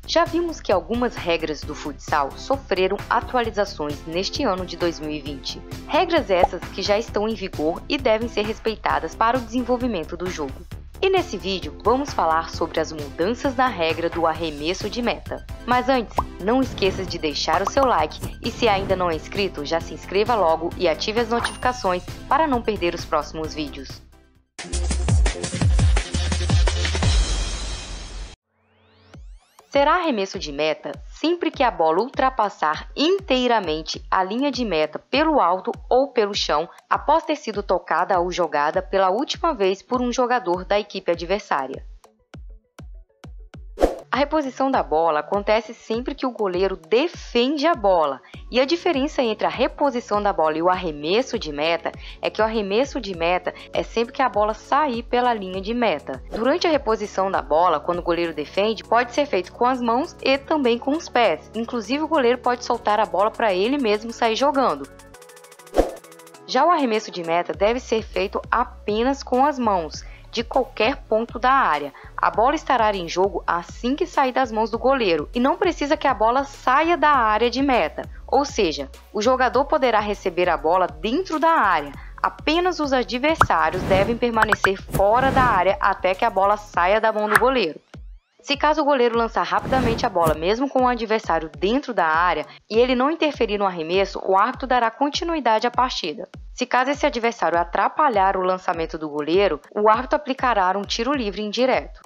Já vimos que algumas regras do futsal sofreram atualizações neste ano de 2020. Regras essas que já estão em vigor e devem ser respeitadas para o desenvolvimento do jogo. E nesse vídeo vamos falar sobre as mudanças na regra do arremesso de meta. Mas antes, não esqueça de deixar o seu like e se ainda não é inscrito, já se inscreva logo e ative as notificações para não perder os próximos vídeos. Será arremesso de meta sempre que a bola ultrapassar inteiramente a linha de meta pelo alto ou pelo chão após ter sido tocada ou jogada pela última vez por um jogador da equipe adversária. A reposição da bola acontece sempre que o goleiro defende a bola, e a diferença entre a reposição da bola e o arremesso de meta é que o arremesso de meta é sempre que a bola sair pela linha de meta. Durante a reposição da bola, quando o goleiro defende, pode ser feito com as mãos e também com os pés. Inclusive, o goleiro pode soltar a bola para ele mesmo sair jogando. Já o arremesso de meta deve ser feito apenas com as mãos, de qualquer ponto da área. A bola estará em jogo assim que sair das mãos do goleiro e não precisa que a bola saia da área de meta, ou seja, o jogador poderá receber a bola dentro da área. Apenas os adversários devem permanecer fora da área até que a bola saia da mão do goleiro. Se caso o goleiro lançar rapidamente a bola, mesmo com o adversário dentro da área, e ele não interferir no arremesso, o árbitro dará continuidade à partida. Se caso esse adversário atrapalhar o lançamento do goleiro, o árbitro aplicará um tiro livre indireto.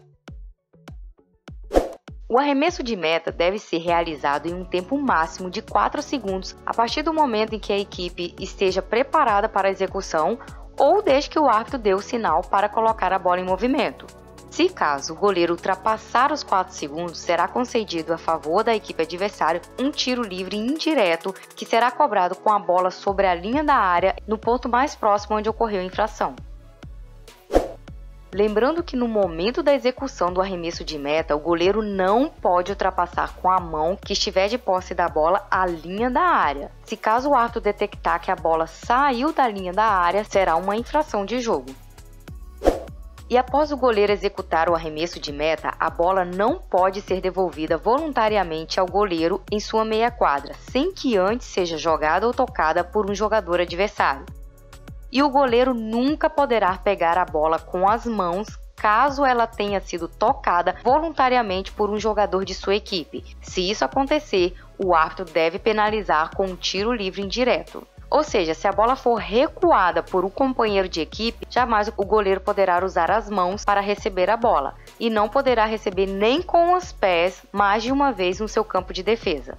O arremesso de meta deve ser realizado em um tempo máximo de 4 segundos a partir do momento em que a equipe esteja preparada para a execução ou desde que o árbitro dê o sinal para colocar a bola em movimento. Se caso o goleiro ultrapassar os 4 segundos, será concedido a favor da equipe adversária um tiro livre indireto que será cobrado com a bola sobre a linha da área no ponto mais próximo onde ocorreu a infração. Lembrando que no momento da execução do arremesso de meta, o goleiro não pode ultrapassar com a mão que estiver de posse da bola a linha da área. Se caso o árbitro detectar que a bola saiu da linha da área, será uma infração de jogo. E após o goleiro executar o arremesso de meta, a bola não pode ser devolvida voluntariamente ao goleiro em sua meia quadra, sem que antes seja jogada ou tocada por um jogador adversário. E o goleiro nunca poderá pegar a bola com as mãos caso ela tenha sido tocada voluntariamente por um jogador de sua equipe. Se isso acontecer, o árbitro deve penalizar com um tiro livre indireto. Ou seja, se a bola for recuada por um companheiro de equipe, jamais o goleiro poderá usar as mãos para receber a bola e não poderá receber nem com os pés mais de uma vez no seu campo de defesa.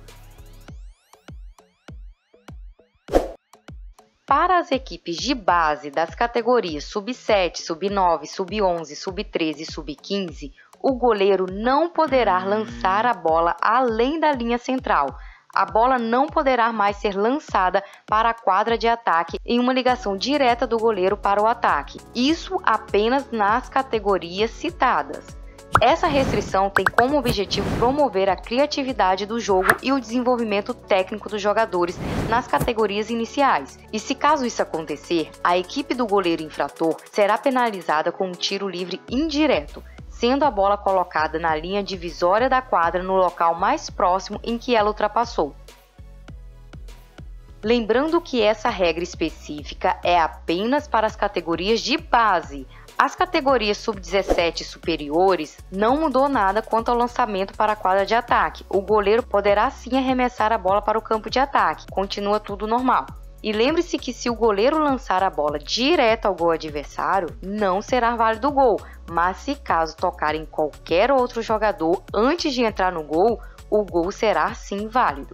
Para as equipes de base das categorias Sub-7, Sub-9, Sub-11, Sub-13 e Sub-15, o goleiro não poderá lançar a bola além da linha central. A bola não poderá mais ser lançada para a quadra de ataque em uma ligação direta do goleiro para o ataque. Isso apenas nas categorias citadas. Essa restrição tem como objetivo promover a criatividade do jogo e o desenvolvimento técnico dos jogadores nas categorias iniciais. E se caso isso acontecer, a equipe do goleiro infrator será penalizada com um tiro livre indireto, sendo a bola colocada na linha divisória da quadra no local mais próximo em que ela ultrapassou. Lembrando que essa regra específica é apenas para as categorias de base. As categorias sub-17 superiores não mudou nada quanto ao lançamento para a quadra de ataque. O goleiro poderá sim arremessar a bola para o campo de ataque, continua tudo normal. E lembre-se que se o goleiro lançar a bola direto ao gol adversário, não será válido o gol, mas se caso tocar em qualquer outro jogador antes de entrar no gol, o gol será sim válido.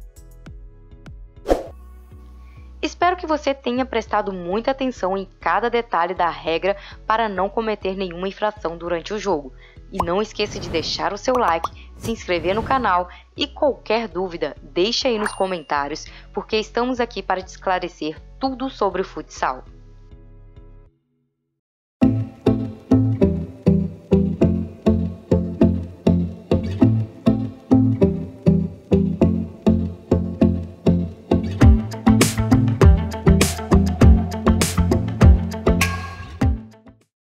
Espero que você tenha prestado muita atenção em cada detalhe da regra para não cometer nenhuma infração durante o jogo. E não esqueça de deixar o seu like, se inscrever no canal e qualquer dúvida, deixe aí nos comentários, porque estamos aqui para te esclarecer tudo sobre o futsal.